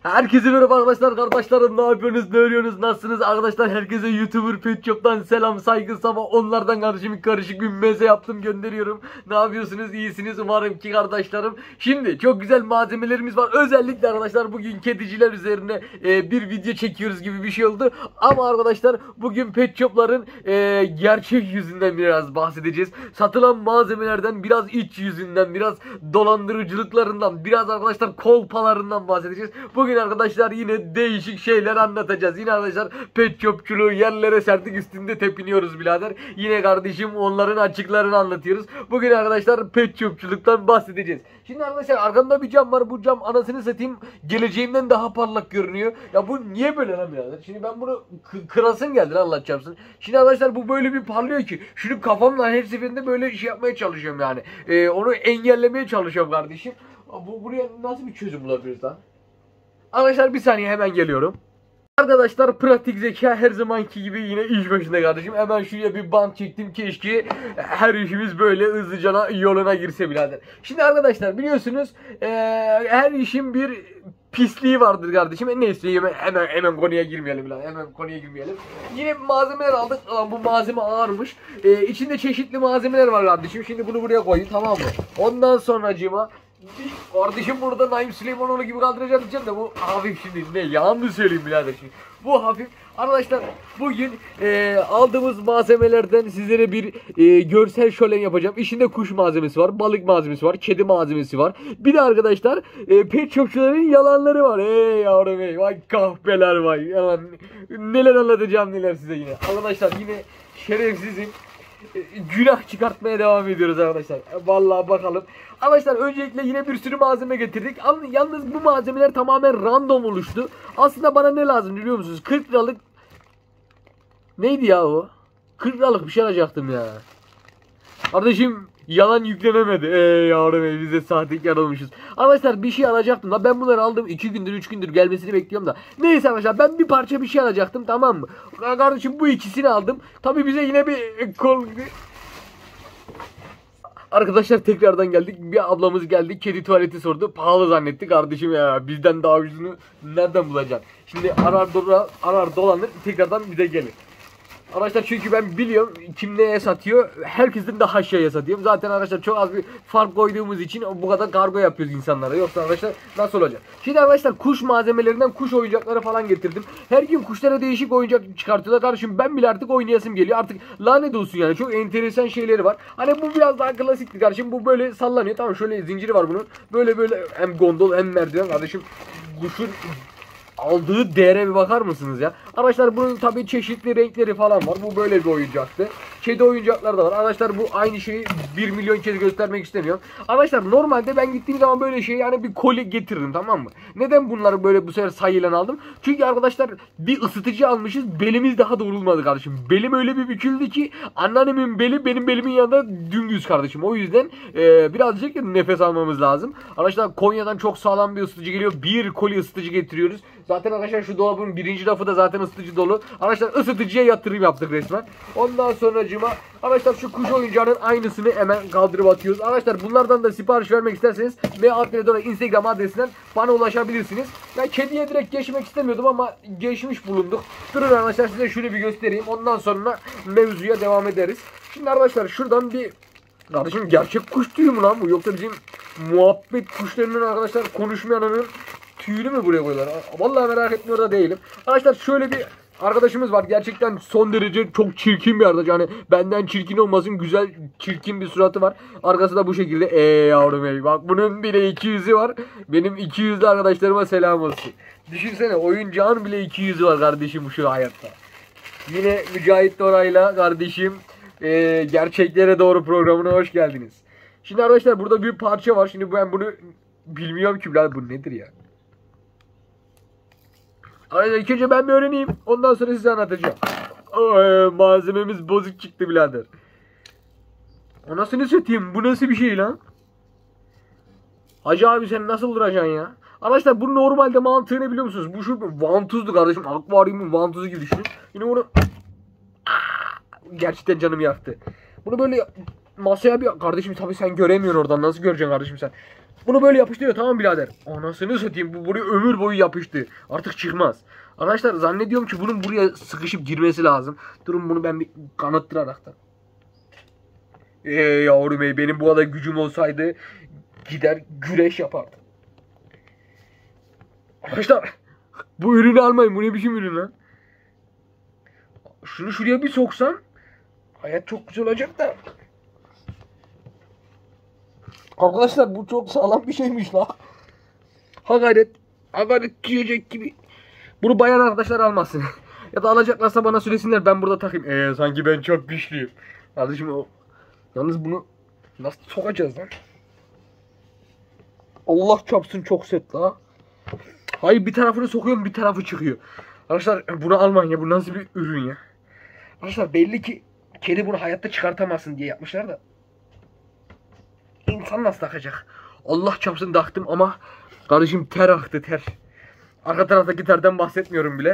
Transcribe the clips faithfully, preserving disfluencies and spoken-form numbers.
Herkese merhaba arkadaşlar, kardeşlerim, ne yapıyorsunuz, ne örüyorsunuz, nasılsınız arkadaşlar? Herkese YouTuber Pet Shop'tan selam, saygı, sabah onlardan kardeşim karışık bir meze yaptım, gönderiyorum. Ne yapıyorsunuz, iyisiniz umarım ki kardeşlerim. Şimdi çok güzel malzemelerimiz var, özellikle arkadaşlar bugün kediciler üzerine e, bir video çekiyoruz gibi bir şey oldu. Ama arkadaşlar bugün Pet Shop'ların e, gerçek yüzünden biraz bahsedeceğiz. Satılan malzemelerden, biraz iç yüzünden, biraz dolandırıcılıklarından, biraz arkadaşlar kolpalarından bahsedeceğiz. Bugün arkadaşlar yine değişik şeyler anlatacağız. Yine arkadaşlar pet shopçuluğu, yerlere sertik üstünde tepiniyoruz birader. Yine kardeşim onların açıklarını anlatıyoruz. Bugün arkadaşlar pet shopçuluktan bahsedeceğiz. Şimdi arkadaşlar arkamda bir cam var. Bu cam anasını satayım geleceğimden daha parlak görünüyor. Ya bu niye böyle lan birader? Şimdi ben bunu kırasım geldi lan, Allah çarpsın. Şimdi arkadaşlar bu böyle bir parlıyor ki şunu kafamla her seferinde böyle şey yapmaya çalışıyorum yani. Ee, onu engellemeye çalışıyorum kardeşim. Bu buraya nasıl bir çözüm bulabiliriz lan? Arkadaşlar bir saniye, hemen geliyorum. Arkadaşlar pratik zeka her zamanki gibi yine iş başında kardeşim. Hemen şuraya bir bant çektim, keşke her işimiz böyle hızlıca yoluna girse birader. Şimdi arkadaşlar biliyorsunuz ee, her işin bir pisliği vardır kardeşim. E neyse hemen, hemen hemen konuya girmeyelim lan. Hemen konuya girmeyelim. Yine malzemeler aldık. Lan bu malzeme ağırmış. Ee, içinde çeşitli malzemeler var kardeşim. Şimdi bunu buraya koyayım, tamam mı? Ondan sonracığıma kardeşim burada Naim Süleymanoğlu gibi kaldıracağım diyeceğim de bu hafif, şimdi ne yalan mı söyleyeyim birader şimdi. Bu hafif. Arkadaşlar bugün e, aldığımız malzemelerden sizlere bir e, görsel şölen yapacağım. İçinde kuş malzemesi var, balık malzemesi var, kedi malzemesi var. Bir de arkadaşlar e, pet shopçuların yalanları var. Ey yavrum ey, vay kahpeler vay. Yalan. Neler anlatacağım neler size yine. Arkadaşlar yine şerefsizim. Günah çıkartmaya devam ediyoruz arkadaşlar. Vallahi bakalım. Arkadaşlar öncelikle yine bir sürü malzeme getirdik. Yalnız bu malzemeler tamamen random oluştu. Aslında bana ne lazım biliyor musunuz? kırk liralık neydi ya o? kırk liralık bir şey alacaktım ya. Kardeşim yalan yüklenemedi. Ey yavrum ey, bize sahtekar olmuşuz. Arkadaşlar bir şey alacaktım da ben bunları aldım, iki gündür üç gündür gelmesini bekliyorum da. Neyse arkadaşlar ben bir parça bir şey alacaktım, tamam mı? Kardeşim bu ikisini aldım. Tabi bize yine bir kol... Arkadaşlar tekrardan geldik. Bir ablamız geldi. Kedi tuvaleti sordu. Pahalı zannetti kardeşim ya. Bizden daha ucuzunu nereden bulacaksın? Şimdi arar dolar, arar dolanır tekrardan bize gelir. Arkadaşlar çünkü ben biliyorum kim neye satıyor. Herkesin daha aşağıya satıyorum. Zaten arkadaşlar çok az bir fark koyduğumuz için bu kadar kargo yapıyoruz insanlara. Yoksa arkadaşlar nasıl olacak? Şimdi arkadaşlar kuş malzemelerinden kuş oyuncakları falan getirdim. Her gün kuşlara değişik oyuncak çıkartıyorlar. Kardeşim ben bile artık oynayasım geliyor. Artık lanet olsun yani. Çok enteresan şeyleri var. Hani bu biraz daha klasikti kardeşim. Bu böyle sallanıyor. Tamam, şöyle zinciri var bunun. Böyle böyle hem gondol hem merdiven kardeşim. Kuşun aldığı değere bir bakar mısınız ya? Arkadaşlar bunun tabii çeşitli renkleri falan var. Bu böyle bir oyuncaktı. Kedi oyuncakları da var. Arkadaşlar bu aynı şeyi bir milyon kez göstermek istemiyorum. Arkadaşlar normalde ben gittiğim zaman böyle şey yani bir koli getiririm, tamam mı? Neden bunları böyle bu sefer sayıyla aldım? Çünkü arkadaşlar bir ısıtıcı almışız. Belimiz daha doğrulmadı kardeşim. Belim öyle bir büküldü ki anneannemin beli benim belimin yanında dümdüz kardeşim. O yüzden e, birazcık nefes almamız lazım. Arkadaşlar Konya'dan çok sağlam bir ısıtıcı geliyor. Bir koli ısıtıcı getiriyoruz. Zaten arkadaşlar şu dolabın birinci rafı da zaten ısıtıcı dolu. Arkadaşlar ısıtıcıya yatırım yaptık resmen. Ondan sonracığıma arkadaşlar şu kuş oyuncağının aynısını hemen kaldırıp atıyoruz. Arkadaşlar bunlardan da sipariş vermek isterseniz M Adredora Instagram adresinden bana ulaşabilirsiniz. Ben kediye direkt geçmek istemiyordum ama geçmiş bulunduk. Durun arkadaşlar size şunu bir göstereyim. Ondan sonra mevzuya devam ederiz. Şimdi arkadaşlar şuradan bir... Kardeşim gerçek kuş tüyü mü lan bu? Yoksa bizim muhabbet kuşlarının arkadaşlar konuşmayanının tüyünü mü buraya koyuyorlar? Vallahi merak etmiyor da değilim. Arkadaşlar şöyle bir arkadaşımız var. Gerçekten son derece çok çirkin bir arkadaş. Yani benden çirkin olmasın, güzel çirkin bir suratı var. Arkası da bu şekilde. Eee yavrum ey. Bak bunun bile iki yüzü var. Benim iki yüzlü arkadaşlarıma selam olsun. Düşünsene oyuncağın bile iki yüzü var kardeşim şu hayatta. Yine Mücahit Doray'la kardeşim e, Gerçeklere Doğru programına hoş geldiniz. Şimdi arkadaşlar burada bir parça var. Şimdi ben bunu bilmiyorum ki birader, bu nedir ya? Arkadaşlar ilk önce ben bir öğreneyim. Ondan sonra size anlatacağım. Oy, malzememiz bozuk çıktı birader. Anasını satayım. Bu nasıl bir şey lan? Hacı abi sen nasıl duracaksın ya? Arkadaşlar bu normalde mantığı ne biliyor musunuz? Bu şu vantuzdu kardeşim. Akvaryumun vantuzu gibi düşünün. Yine bunu... Gerçekten canımı yaktı. Bunu böyle masaya bir... Kardeşim tabii sen göremiyorsun oradan. Nasıl göreceksin kardeşim sen? Bunu böyle yapıştırıyor, tamam birader. Anasını satayım, bu buraya ömür boyu yapıştı. Artık çıkmaz. Arkadaşlar zannediyorum ki bunun buraya sıkışıp girmesi lazım. Durun bunu ben bir kanattıraraktan. Eee yavrum ey, benim bu kadar gücüm olsaydı gider güreş yapardım. Arkadaşlar bu ürünü almayın, bu ne biçim ürün lan. Şunu şuraya bir soksam hayat çok güzel olacak da. Arkadaşlar bu çok sağlam bir şeymiş la. Ha gayret. Ha gayret diyecek gibi. Bunu bayan arkadaşlar almasın. Ya da alacaklarsa bana söylesinler, ben burada takayım. Eee sanki ben çok güçlüyüm. Kardeşim o. Yalnız bunu nasıl sokacağız lan? Allah çarpsın çok set la. Hayır, bir tarafını sokuyorum, bir tarafı çıkıyor. Arkadaşlar bunu almayın ya, bu nasıl bir ürün ya. Arkadaşlar belli ki kedi bunu hayatta çıkartamazsın diye yapmışlar da. İnsan nasıl takacak? Allah çarpsın taktım ama kardeşim ter aktı, ter. Arka taraftaki terden bahsetmiyorum bile.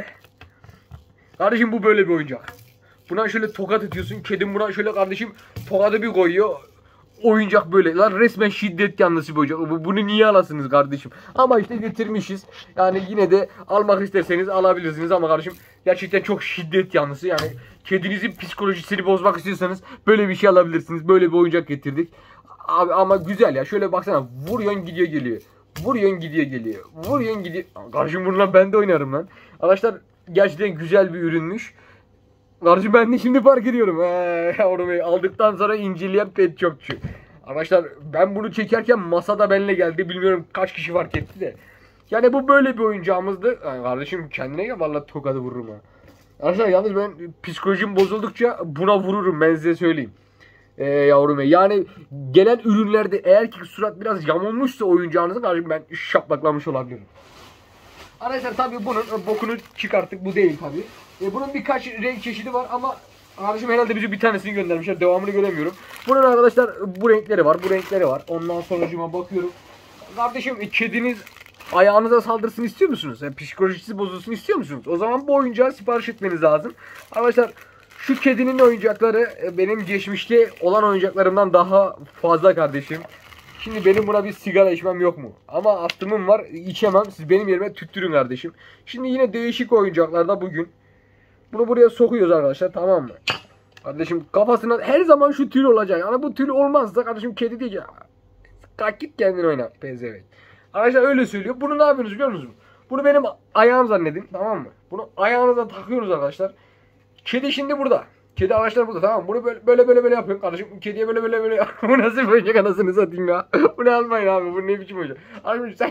Kardeşim bu böyle bir oyuncak. Buna şöyle tokat atıyorsun. Kedim buna şöyle kardeşim tokadı bir koyuyor. Oyuncak böyle. Lan resmen şiddet yanlısı bir oyuncak. Bunu niye alasınız kardeşim? Ama işte getirmişiz. Yani yine de almak isterseniz alabilirsiniz ama kardeşim gerçekten çok şiddet yanlısı. Yani kedinizin psikolojisini bozmak istiyorsanız böyle bir şey alabilirsiniz. Böyle bir oyuncak getirdik. Abi ama güzel ya. Şöyle baksana. Vuruyorsun gidiyor geliyor. Vuruyorsun gidiyor geliyor. Vuruyorsun gidiyor. Kardeşim bununla ben de oynarım lan. Arkadaşlar gerçekten güzel bir ürünmüş. Kardeşim ben de şimdi fark ediyorum. He, yavrum aldıktan sonra inceleyen pet shopçu. Arkadaşlar ben bunu çekerken masada benimle geldi. Bilmiyorum kaç kişi fark etti de. Yani bu böyle bir oyuncağımızdı. Yani kardeşim kendine gel, vallahi tokadı vururum ha. Arkadaşlar yalnız ben psikolojim bozuldukça buna vururum, ben size söyleyeyim. Ee, yavrum yani gelen ürünlerde eğer ki surat biraz yamulmuşsa oyuncağınızın, kardeşim ben şaplaklamış olabilirim. Arkadaşlar tabii bunun bokunu çıkarttık, bu değil tabii. E, bunun birkaç renk çeşidi var ama kardeşim herhalde bize bir tanesini göndermişler, devamını göremiyorum. Bunun arkadaşlar bu renkleri var, bu renkleri var. Ondan sonracıma bakıyorum. Kardeşim kediniz ayağınıza saldırsın istiyor musunuz? Yani psikolojisi bozulsun istiyor musunuz? O zaman bu oyuncağı sipariş etmeniz lazım. Arkadaşlar şu kedinin oyuncakları benim geçmişte olan oyuncaklarımdan daha fazla kardeşim. Şimdi benim buna bir sigara içmem yok mu? Ama astımım var, içemem. Siz benim yerime tüttürün kardeşim. Şimdi yine değişik oyuncaklarda bugün. Bunu buraya sokuyoruz arkadaşlar, tamam mı? Kardeşim kafasına her zaman şu tül olacak. Yani bu tül olmazsa kardeşim kedi diyecek. Kalk git kendin oyna pezevenk. Arkadaşlar öyle söylüyor. Bunu ne yapıyorsunuz biliyor musunuz? Bunu benim ayağım zannedin, tamam mı? Bunu ayağınıza takıyoruz arkadaşlar. Kedi şimdi burada. Kedi arkadaşlar burada, tamam mı? Bunu böyle böyle böyle, böyle yapıyorum kardeşim. Kediye böyle böyle böyle. Bu nasıl bir oyuncak anasını satayım ya. Bunu almayın abi. Bu ne biçim oyuncak? Arkadaşım sen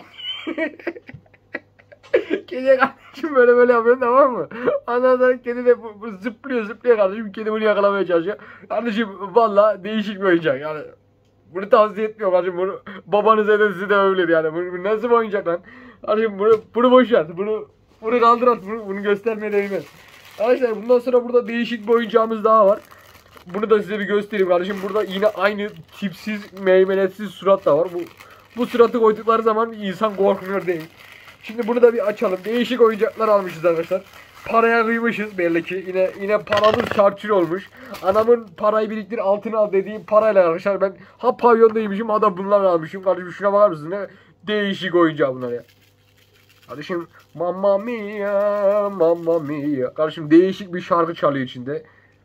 kediye kardeşim böyle böyle yapıyorsun, tamam mı? Ondan sonra kedi de bu, bu zıplıyor zıplıyor kardeşim. Kedi bunu yakalamaya çalışıyor. Kardeşim valla değişik bir oyuncak yani. Bunu tavsiye etmiyorum kardeşim. Bunu babanıza da size de övülür yani. Bu, bu nasıl bir oyuncak lan? Kardeşim bunu, bunu boş ver. Bunu, bunu kaldır at. Bunu, bunu göstermeye değmez. Arkadaşlar bundan sonra burada değişik bir oyuncağımız daha var. Bunu da size bir göstereyim kardeşim. Burada yine aynı tipsiz, meymenetsiz surat da var. Bu bu suratı koydukları zaman insan korkmuyor değil. Şimdi bunu da bir açalım. Değişik oyuncaklar almışız arkadaşlar. Paraya kıymışız belli ki. Yine yine paramız çarçur olmuş. Anamın parayı biriktir altına al dediği parayla arkadaşlar ben ha pavyondaymışım ha da bunlar almışım. Kardeşim şuna bakar mısın? Ne değişik oyuncak bunlar ya. Kardeşim Mamma Mia, Mamma Mia. Kardeşim değişik bir şarkı çalıyor içinde.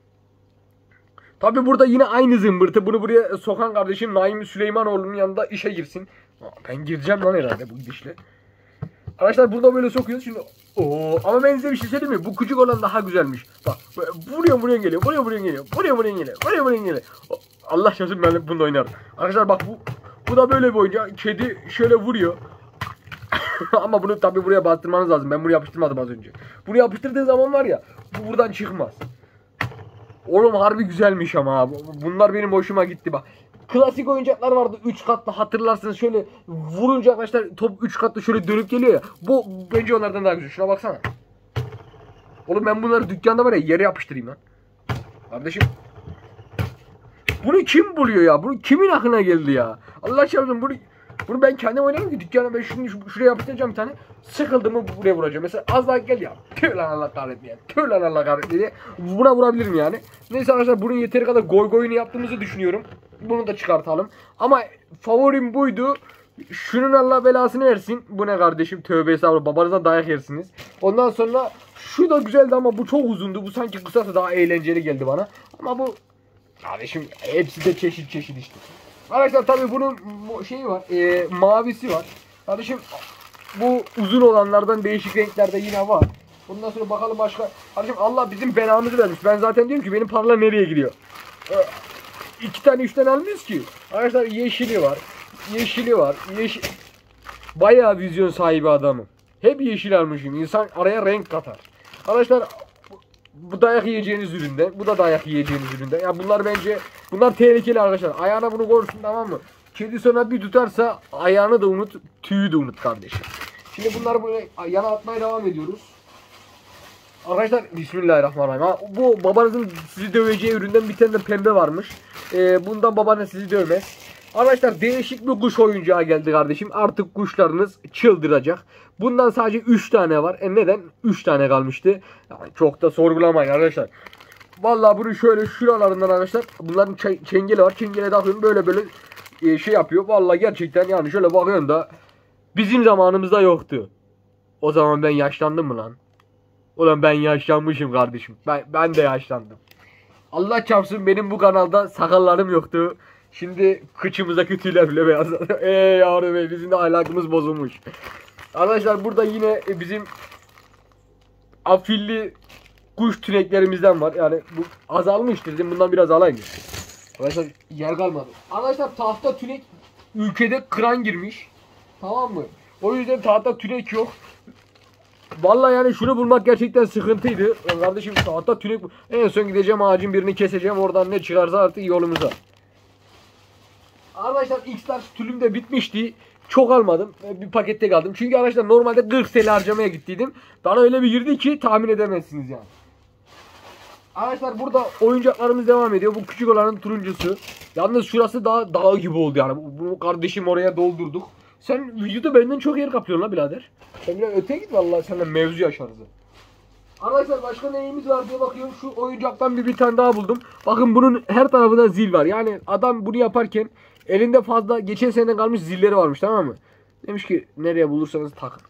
Tabi burada yine aynı zımbırtı. Bunu buraya sokan kardeşim Naim Süleymanoğlu'nun yanında işe girsin. Ben gireceğim lan herhalde bu gidişle. Arkadaşlar burada böyle sokuyoruz şimdi. Oo, ama ben size bir şey söyleyeyim mi? Bu küçük olan daha güzelmiş. Bak buraya buraya geliyor. Buraya buraya geliyor. Buraya buraya geliyor. Buraya buraya geliyor. Allah şahsın ben bunu oynarım. Arkadaşlar bak bu bu da böyle bir oyuncak. Kedi şöyle vuruyor. Ama bunu tabi buraya bastırmanız lazım. Ben bunu yapıştırmadım az önce. Bunu yapıştırdığın zaman var ya bu buradan çıkmaz. Oğlum harbi güzelmiş ama abi. Bunlar benim hoşuma gitti bak. Klasik oyuncaklar vardı üç katlı, hatırlarsınız şöyle vurunca arkadaşlar top üç katlı şöyle dönüp geliyor ya. Bu bence onlardan daha güzel. Şuna baksana. Oğlum ben bunları dükkanda var ya yere yapıştırayım lan. Kardeşim. Bunu kim buluyor ya? Bunu kimin aklına geldi ya? Allah aşkına bunu bunu ben kendim oynarım ki dükkana ben şunu şuraya yapıştıracağım bir tane. Sıkıldım mı buraya vuracağım. Mesela az daha gel ya. Tüh lan Allah kahretmeye. Tüh lan Allah kahretmeye. Buna vurabilirim yani. Neyse arkadaşlar bunun yeteri kadar goy goyunu yaptığımızı düşünüyorum. Bunu da çıkartalım. Ama favorim buydu. Şunun Allah belasını versin. Bu ne kardeşim? Tövbe estağfurullah. Babanızdan dayak yersiniz. Ondan sonra şu da güzeldi ama bu çok uzundu. Bu sanki kısası daha eğlenceli geldi bana. Ama bu kardeşim hepsi de çeşit çeşit işte. Arkadaşlar tabii bunun şeyi var. E, mavisi var. Kardeşim bu uzun olanlardan değişik renklerde yine var. Bundan sonra bakalım başka. Kardeşim Allah bizim belamızı vermiş. Ben zaten diyorum ki benim paralar nereye gidiyor? E, iki tane üç tane almıyoruz ki. Arkadaşlar yeşili var. Yeşili var. Yeşil. Bayağı vizyon sahibi adamım. Hep yeşil almışım. İnsan araya renk katar. Arkadaşlar bu dayak yiyeceğiniz üründe. Bu da dayak yiyeceğiniz üründe. Ya bunlar bence bunlar tehlikeli arkadaşlar. Ayağına bunu korursun, tamam mı? Kedi sonra bir tutarsa ayağını da unut, tüyü de unut kardeşim. Şimdi bunları böyle yana atmaya devam ediyoruz. Arkadaşlar bismillahirrahmanirrahim. Ha, bu babanızın sizi döveceği üründen bir tane de pembe varmış. Ee, bundan babanız sizi dövmez. Arkadaşlar değişik bir kuş oyuncağı geldi kardeşim. Artık kuşlarınız çıldıracak. Bundan sadece üç tane var. E neden? üç tane kalmıştı. Yani çok da sorgulamayın arkadaşlar. Vallahi bunu şöyle şuralarından arkadaşlar. Bunların çengeli var. Çengele takıyorum böyle böyle e, şey yapıyor. Vallahi gerçekten yani şöyle bakıyorum da bizim zamanımızda yoktu. O zaman ben yaşlandım mı lan? Ulan ben yaşlanmışım kardeşim. Ben, ben de yaşlandım. Allah çarpsın benim bu kanalda sakallarım yoktu. Şimdi kıçımızdaki tüyler bile beyazladı. Eee yavrum bey, bizim de ahlakımız bozulmuş. Arkadaşlar burada yine bizim afilli kuş tüneklerimizden var. Yani bu azalmıştır. Dedim bundan biraz alayım. Arkadaşlar yer kalmadı. Arkadaşlar tahta tünek ülkede kıran girmiş. Tamam mı? O yüzden tahta tünek yok. Vallahi yani şunu bulmak gerçekten sıkıntıydı. Kardeşim tahta tünek, en son gideceğim ağacın birini keseceğim. Oradan ne çıkarsa artık yolumuza. Arkadaşlar X-Large tülüm de bitmişti. Çok almadım. Bir pakette kaldım. Çünkü arkadaşlar normalde kırk T L harcamaya gittiydim. Bana öyle bir girdi ki tahmin edemezsiniz yani. Arkadaşlar burada oyuncaklarımız devam ediyor. Bu küçük olanın turuncusu. Yalnız şurası daha dağ gibi oldu yani. Bunu kardeşim oraya doldurduk. Sen vücudu benden çok yer kapıyorsun la birader. Sen biraz öteye git vallahi, seninle mevzu yaşarız. Arkadaşlar başka neyimiz var diye bakıyorum. Şu oyuncaktan bir, bir tane daha buldum. Bakın bunun her tarafında zil var. Yani adam bunu yaparken elinde fazla geçen seneden kalmış zilleri varmış, tamam mı? Demiş ki nereye bulursanız takın.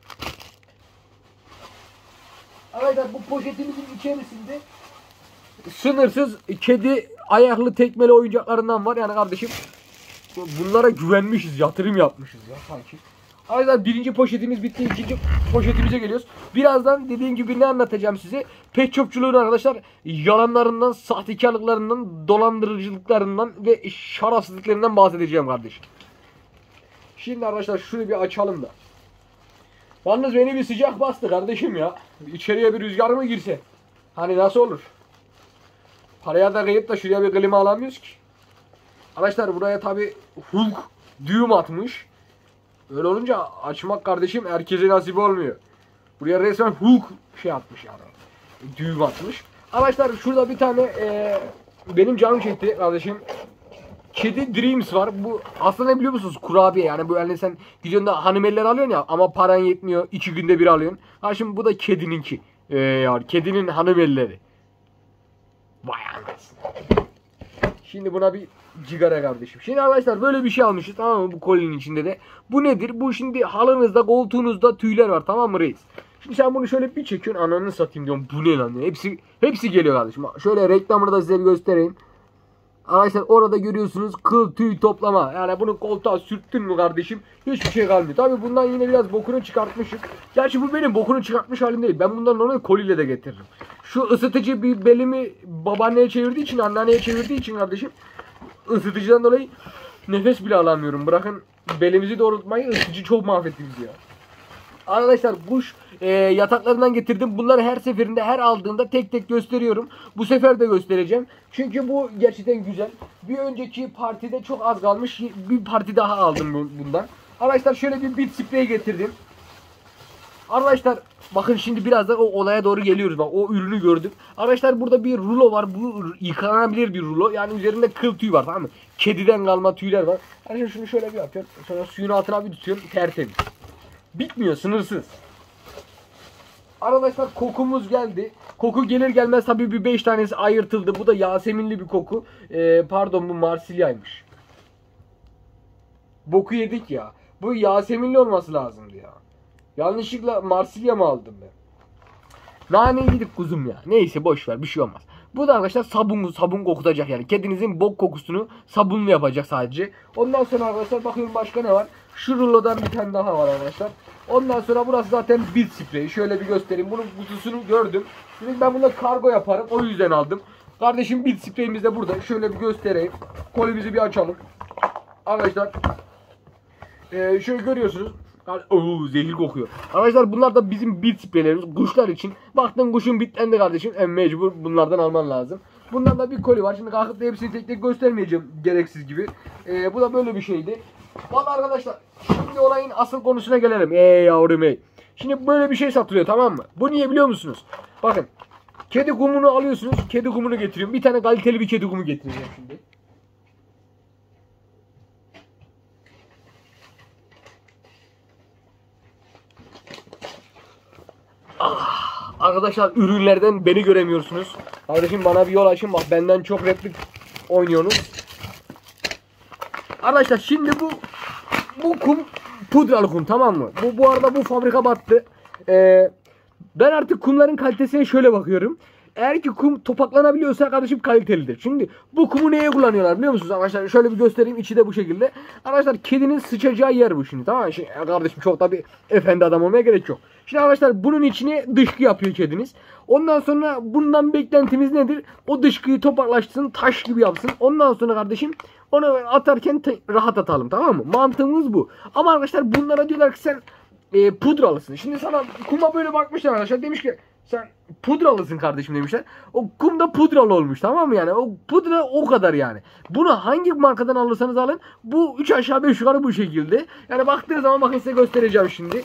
Arkadaşlar bu poşetimizin içerisinde sınırsız kedi ayaklı tekmeli oyuncaklarından var. Yani kardeşim bunlara güvenmişiz, yatırım yapmışız ya sanki. Arkadaşlar birinci poşetimiz bitti. İkinci poşetimize geliyoruz. Birazdan dediğim gibi ne anlatacağım size? Pet shopçuluğun arkadaşlar yalanlarından, sahtekarlıklarından, dolandırıcılıklarından ve şarafsızlıklarından bahsedeceğim kardeşim. Şimdi arkadaşlar şunu bir açalım da. Yalnız beni bir sıcak bastı kardeşim ya. İçeriye bir rüzgar mı girse? Hani nasıl olur? Paraya da kıyıp da şuraya bir klima alamıyoruz ki. Arkadaşlar buraya tabi Hulk düğüm atmış. Öyle olunca açmak kardeşim herkese nasip olmuyor. Buraya resmen Hulk şey atmış yani. Düğüm atmış. Arkadaşlar şurada bir tane e, benim canım çekti kardeşim. Kedi Dreams var. Bu aslında ne biliyor musunuz? Kurabiye yani, bu yani sen gidiyorsun da hanımeller alıyorsun ya ama paran yetmiyor. iki günde bir alıyorsun. Ha şimdi bu da kedininki. Ee, yani kedinin hanımelleri. Vay anasını. Şimdi buna bir cigara kardeşim. Şimdi arkadaşlar böyle bir şey almışız, tamam mı, bu kolinin içinde de. Bu nedir? Bu şimdi halınızda, koltuğunuzda tüyler var, tamam mı reis? Şimdi sen bunu şöyle bir çekiyorsun, ananı satayım diyorum. Bu ne lan? Hepsi hepsi geliyor kardeşim. Şöyle reklamını da size bir göstereyim. Arkadaşlar orada görüyorsunuz kıl tüy toplama. Yani bunu koltuğa sürttün mü kardeşim hiçbir şey kalmıyor. Tabi bundan yine biraz bokunu çıkartmışım. Gerçi bu benim bokunu çıkartmış halim değil. Ben bundan normal koliyle de getiririm. Şu ısıtıcı bir belimi babaanneye çevirdiği için, anneanneye çevirdiği için kardeşim, ısıtıcıdan dolayı nefes bile alamıyorum. Bırakın belimizi doğrultmayı, ısıtıcı çok mahvetti bizi ya. Arkadaşlar kuş e, yataklarından getirdim. Bunları her seferinde, her aldığımda tek tek gösteriyorum. Bu sefer de göstereceğim. Çünkü bu gerçekten güzel. Bir önceki partide çok az kalmış. Bir parti daha aldım bundan. Arkadaşlar şöyle bir bit sprey getirdim. Arkadaşlar bakın şimdi biraz da o olaya doğru geliyoruz. Bak o ürünü gördüm. Arkadaşlar burada bir rulo var. Bu yıkanabilir bir rulo. Yani üzerinde kıl tüy var, tamam mı? Kediden kalma tüyler var. Arkadaşlar şunu şöyle bir yapıyorum. Sonra suyun altına bir tutuyorum. Tertemiz. Bitmiyor, sınırsız. Arkadaşlar kokumuz geldi. Koku gelir gelmez tabii bir beş tanesi ayırtıldı. Bu da Yaseminli bir koku. Ee, pardon bu Marsilya'ymış. Boku yedik ya. Bu Yaseminli olması lazımdı ya. Yanlışlıkla Marsilya mı aldım ben? Nane yedik kuzum ya. Neyse boş ver, bir şey olmaz. Bu da arkadaşlar sabun sabun kokutacak yani. Kedinizin bok kokusunu sabunlu yapacak sadece. Ondan sonra arkadaşlar bakıyorum başka ne var? Şu rulodan bir tane daha var arkadaşlar. Ondan sonra burası zaten bit spreyi. Şöyle bir göstereyim. Bunun kutusunu gördüm. Şimdi ben bunda kargo yaparım. O yüzden aldım. Kardeşim bit spreyimiz de burada. Şöyle bir göstereyim. Kolimizi bir açalım. Arkadaşlar ee, şöyle görüyorsunuz. Oo, zehir kokuyor. Arkadaşlar bunlar da bizim bit spreylerimiz kuşlar için. Baktın kuşun bitlendi kardeşim. En mecbur bunlardan alman lazım. Bundan da bir koli var. Şimdi kalkıp da hepsini tek tek göstermeyeceğim gereksiz gibi. Ee, bu da böyle bir şeydi. Vallahi arkadaşlar şimdi olayın asıl konusuna gelelim. Ey yavrum ey. Şimdi böyle bir şey satılıyor, tamam mı? Bu niye biliyor musunuz? Bakın. Kedi kumunu alıyorsunuz. Kedi kumunu getiriyorum. Bir tane kaliteli bir kedi kumu getireceğim şimdi. Ah, arkadaşlar ürünlerden beni göremiyorsunuz. Kardeşim bana bir yol açın, bak benden çok replik oynuyorsunuz. Arkadaşlar şimdi bu bu kum pudralı kum, tamam mı? Bu bu arada bu fabrika battı. Ee, ben artık kumların kalitesine şöyle bakıyorum. Eğer ki kum topaklanabiliyorsa kardeşim kalitelidir. Şimdi bu kumu neye kullanıyorlar biliyor musunuz arkadaşlar? Şöyle bir göstereyim, içi de bu şekilde. Arkadaşlar kedinin sıçacağı yer bu şimdi, tamam mı? Şimdi, kardeşim çok da bir efendi adam olmaya gerek yok. Şimdi arkadaşlar bunun içine dışkı yapıyor kediniz. Ondan sonra bundan beklentimiz nedir? O dışkıyı topaklaştırsın, taş gibi yapsın. Ondan sonra kardeşim onu atarken rahat atalım, tamam mı? Mantığımız bu. Ama arkadaşlar bunlara diyorlar ki sen e, pudralısın. Şimdi sana kuma böyle bakmışlar arkadaşlar, demiş ki sen pudralısın kardeşim demişler. O kum da pudralı olmuş, tamam mı yani? O pudra o kadar yani. Bunu hangi markadan alırsanız alın. Bu üç aşağı beş yukarı bu şekilde. Yani baktığınız zaman bakın size göstereceğim şimdi.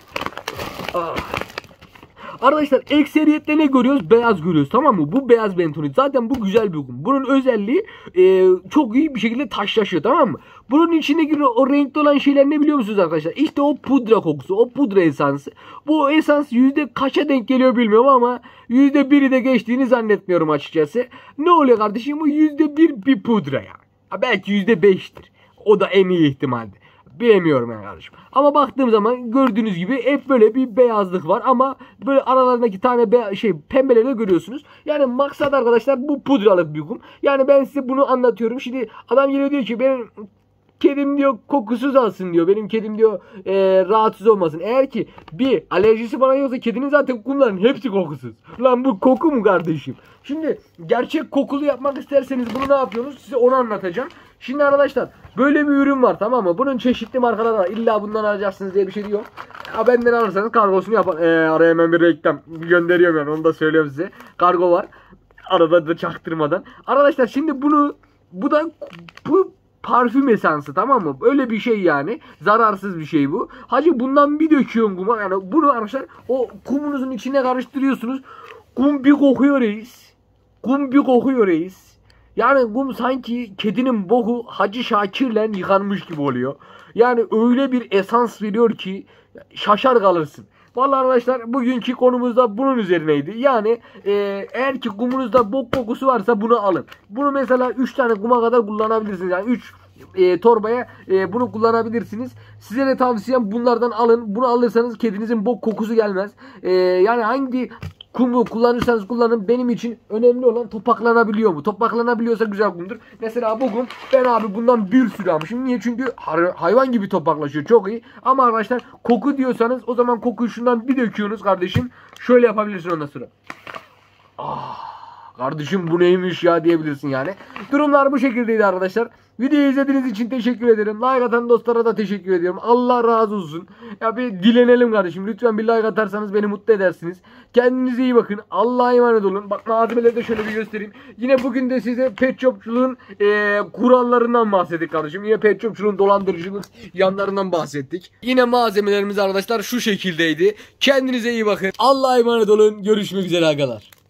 Ah. Arkadaşlar ekseriyette ne görüyoruz? Beyaz görüyoruz, tamam mı? Bu beyaz bentonit. Zaten bu güzel bir kum. Bunun özelliği e, çok iyi bir şekilde taşlaşıyor, tamam mı? Bunun içindeki o renkli olan şeyler ne biliyor musunuz arkadaşlar? İşte o pudra kokusu, o pudra esansı. Bu esans yüzde kaça denk geliyor bilmiyorum ama yüzde biri de geçtiğini zannetmiyorum açıkçası. Ne oluyor kardeşim? Bu yüzde bir bir pudra yani. Belki yüzde beştir. O da en iyi ihtimalde. Bilemiyorum yani kardeşim. Ama baktığım zaman gördüğünüz gibi hep böyle bir beyazlık var ama böyle aralarındaki tane be şey pembeleri de görüyorsunuz. Yani maksat arkadaşlar bu pudralık bir kum. Yani ben size bunu anlatıyorum. Şimdi adam geliyor diyor ki benim kedim diyor kokusuz alsın diyor. Benim kedim diyor e, rahatsız olmasın. Eğer ki bir alerjisi falan yoksa kedinin zaten kumların hepsi kokusuz. Lan bu koku mu kardeşim? Şimdi gerçek kokulu yapmak isterseniz bunu ne yapıyorsunuz? Size onu anlatacağım. Şimdi arkadaşlar böyle bir ürün var, tamam mı? Bunun çeşitli markaları var. İlla bundan alacaksınız diye bir şey yok. Ya benden alırsanız kargosunu yapın. Ee, araya hemen bir reklam gönderiyorum yani, onu da söylüyorum size. Kargo var. Arada da çaktırmadan. Arkadaşlar şimdi bunu bu da bu parfüm esansı, tamam mı? Öyle bir şey yani. Zararsız bir şey bu. Hacı bundan bir döküyorsun kuma. Yani bunu arkadaşlar o kumunuzun içine karıştırıyorsunuz. Kum bir kokuyor reis. Kum bir kokuyor reis. Yani kum sanki kedinin boku Hacı Şakir'le yıkanmış gibi oluyor. Yani öyle bir esans veriyor ki şaşar kalırsın. Vallahi arkadaşlar bugünkü konumuz da bunun üzerineydi. Yani e, eğer ki kumunuzda bok kokusu varsa bunu alın. Bunu mesela üç tane kuma kadar kullanabilirsiniz. Yani üç e, torbaya e, bunu kullanabilirsiniz. Size de tavsiyem bunlardan alın. Bunu alırsanız kedinizin bok kokusu gelmez. E, yani hangi kumu kullanırsanız kullanın, benim için önemli olan topaklanabiliyor mu? Topaklanabiliyorsa güzel kumdur. Mesela bu kum ben abi bundan bir sürü almışım. Niye? Çünkü hayvan gibi topaklaşıyor. Çok iyi. Ama arkadaşlar koku diyorsanız o zaman kokuyu şundan bir döküyorsunuz kardeşim. Şöyle yapabilirsin ondan sonra. Ah, kardeşim bu neymiş ya diyebilirsin yani. Durumlar bu şekildeydi arkadaşlar. Videoyu izlediğiniz için teşekkür ederim. Like atan dostlara da teşekkür ediyorum. Allah razı olsun. Ya bir dilenelim kardeşim. Lütfen bir like atarsanız beni mutlu edersiniz. Kendinize iyi bakın. Allah'a emanet olun. Bak malzemeleri de şöyle bir göstereyim. Yine bugün de size pet shopçuluğun e, kurallarından bahsettik kardeşim. Yine pet shopçuluğun dolandırıcılık yanlarından bahsettik. Yine malzemelerimiz arkadaşlar şu şekildeydi. Kendinize iyi bakın. Allah'a emanet olun. Görüşmek üzere arkadaşlar.